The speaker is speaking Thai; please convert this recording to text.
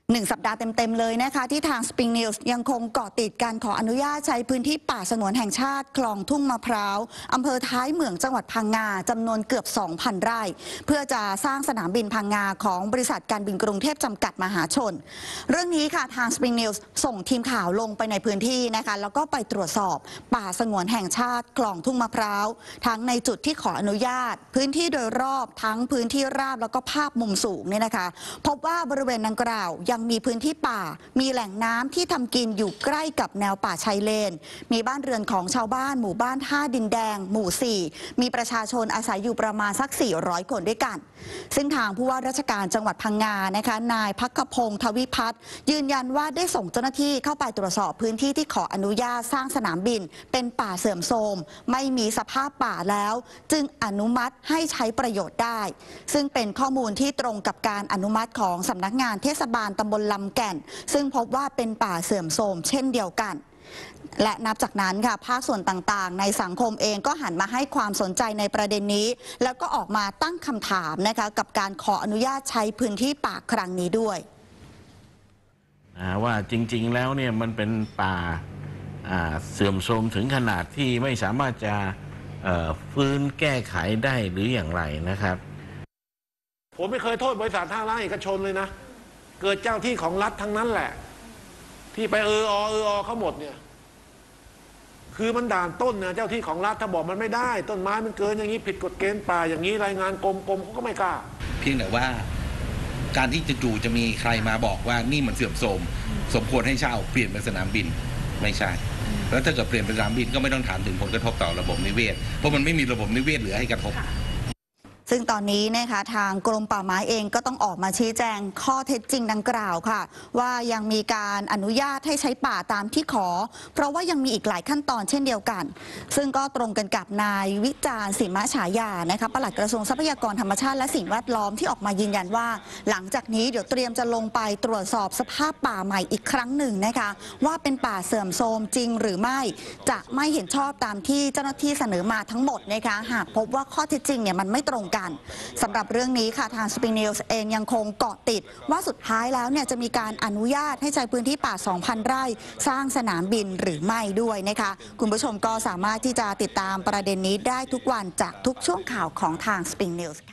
1 สัปดาห์เต็มๆเลยนะคะที่ทาง Spring News ยังคงเกาะติดการขออนุญาตใช้พื้นที่ป่าสงวนแห่งชาติคลองทุ่งมะพร้าวอำเภอท้ายเหมืองจังหวัดพังงาจำนวนเกือบ 2,000 ไร่เพื่อจะสร้างสนามบินพังงาของบริษัทการบินกรุงเทพจำกัดมหาชนเรื่องนี้ค่ะทาง Spring News ส่งทีมข่าวลงไปในพื้นที่นะคะแล้วก็ไปตรวจสอบป่าสงวนแห่งชาติคลองทุ่งมะพร้าวทั้งในจุดที่ขออนุญาตพื้นที่โดยรอบทั้งพื้นที่ราบแล้วก็ภาพมุมสูงเนี่ยนะคะพบว่าบริเวณดังกล่าวยังมีพื้นที่ป่ามีแหล่งน้ำที่ทำกินอยู่ใกล้กับแนวป่าชายเลนมีบ้านเรือนของชาวบ้านหมู่บ้านท่าดินแดงหมู่ 4มีประชาชนอาศัยอยู่ประมาณสัก 400 คนด้วยกันซึ่งทางผู้ว่าราชการจังหวัดพังงานะคะนายภักพงศ์ทวิพัฒน์ยืนยันว่าได้ส่งเจ้าหน้าที่เข้าไปตรวจสอบพื้นที่ที่ขออนุญาตสร้างสนามบินเป็นป่าเสื่อมโทรมไม่มีสภาพป่าแล้วจึงอนุมัติให้ใช้ประโยชน์ได้ซึ่งเป็นข้อมูลที่ตรงกับการอนุมัติของสำนักงานเทศบาลตำบลลำแก่นซึ่งพบว่าเป็นป่าเสื่อมโทรมเช่นเดียวกันและนับจากนั้นค่ะภาคส่วนต่างๆในสังคมเองก็หันมาให้ความสนใจในประเด็นนี้แล้วก็ออกมาตั้งคำถามนะคะกับการขออนุญาตใช้พื้นที่ป่าครั้งนี้ด้วยว่าจริงๆแล้วเนี่ยมันเป็นป่าเสื่อมโทรมถึงขนาดที่ไม่สามารถจะฟื้นแก้ไขได้หรืออย่างไรนะครับผมไม่เคยโทษบริษัทห้างร้านเอกชนเลยนะเกิดเจ้าที่ของรัฐทั้งนั้นแหละที่ไปเขาหมดเนี่ยคือมันด่านต้นนะเจ้าที่ของรัฐถ้าบอกมันไม่ได้ต้นไม้มันเกินอย่างนี้ผิดกฎเกณฑ์ป่าอย่างนี้รายงานกรมเขาก็ไม่กล้าเพียงแต่ว่าการที่จู่ๆจะมีใครมาบอกว่านี่มันเสื่อมโทรมสมควรให้เช่าเปลี่ยนเป็นสนามบินไม่ใช่แล้วถ้าเกิดเปลี่ยนเป็นสนามบินก็ไม่ต้องถามถึงผลกระทบต่อระบบนิเวศเพราะมันไม่มีระบบนิเวศเหลือให้กระทบซึ่งตอนนี้นะคะทางกรมป่าไม้เองก็ต้องออกมาชี้แจงข้อเท็จจริงดังกล่าวค่ะว่ายังมีการอนุญาตให้ใช้ป่าตามที่ขอเพราะว่ายังมีอีกหลายขั้นตอนเช่นเดียวกันซึ่งก็ตรงกันกับนายวิจารณ์สิมฉายานะคะปลัดกระทรวงทรัพยากรธรรมชาติและสิ่งแวดล้อมที่ออกมายืนยันว่าหลังจากนี้เดี๋ยวเตรียมจะลงไปตรวจสอบสภาพป่าใหม่อีกครั้งหนึ่งนะคะว่าเป็นป่าเสื่อมโทรมจริงหรือไม่จะไม่เห็นชอบตามที่เจ้าหน้าที่เสนอมาทั้งหมดนะคะหากพบว่าข้อเท็จจริงเนี่ยมันไม่ตรงกันสำหรับเรื่องนี้ค่ะทาง Spring News เองยังคงเกาะติดว่าสุดท้ายแล้วเนี่ยจะมีการอนุญาตให้ใช้พื้นที่ป่า 2,000 ไร่สร้างสนามบินหรือไม่ด้วยนะคะคุณผู้ชมก็สามารถที่จะติดตามประเด็นนี้ได้ทุกวันจากทุกช่วงข่าวของทาง Spring News